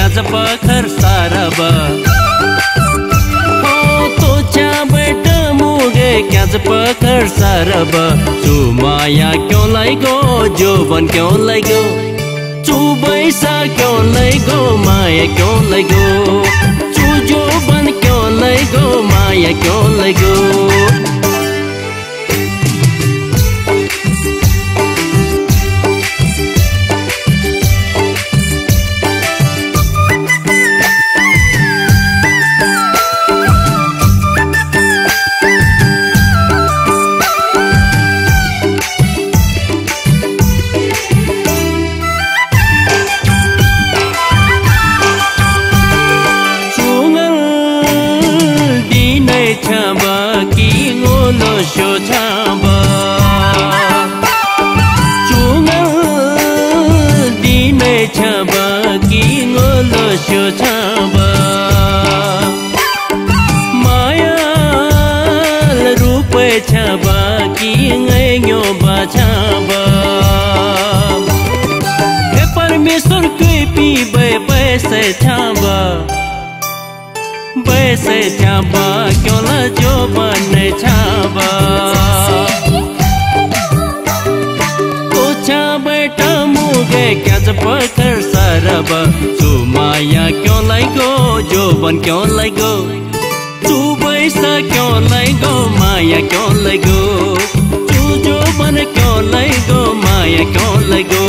पखर सारब हो तो चा बेटा मुगे क्या पखर सारब चू माया क्यों लाई गो जो बन क्यों लाई गो चू बैसा क्यों लाई गो माया क्यों लाई गो चू जो बन क्यों लाई गो माया क्यों लाई गो छाबा की ngolo sho छाबा चुंगल दीने छाबा की ngolo sho छाबा माया रूप छाबा की ngयो बा छाबा हे परमेश्वर के पी पैसे छाबा बैसे छाबा क्यों न जो बन छाबा तो छा बेटा मुगे क्या पखर सारब तू माया क्यों लाई गो जो बन क्यों लाई गो तू बैसा क्यों लाई गो माया क्यों लाई गो तू जो बन क्यों लाई गो माया क्यों लाई गो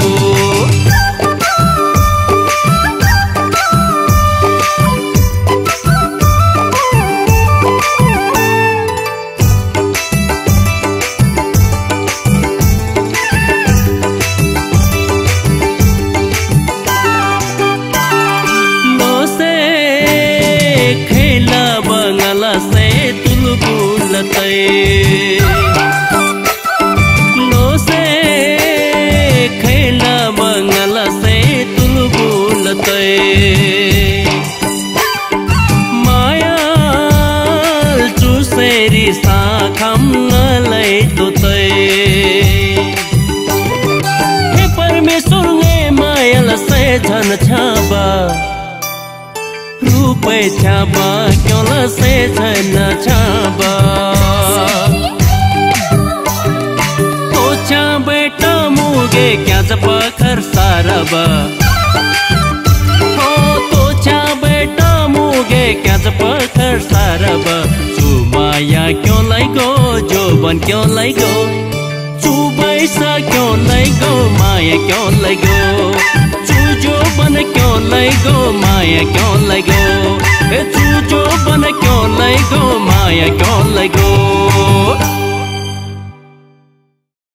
से तुलबुलते लो से खेला बंगल से तुलबुलते माया चूसेरी साखम लय तुते हे परमेश्वर ने मायल से धन छाबा रूपे छाबा क्यों न से धन छाबा तो छा बेटा मुगे क्या पखर सारब हो तो छा बेटा मुगे क्या पखर सारब चू माया क्यों लाई गो जो बन क्यों लाई गो चू बैसा क्यों लाई गो माया क्यों लाई गो जो बन क्यों लाई गो माया क्यों लाई गो तू जो बन क्यों लाई गो माया क्यों लाई गो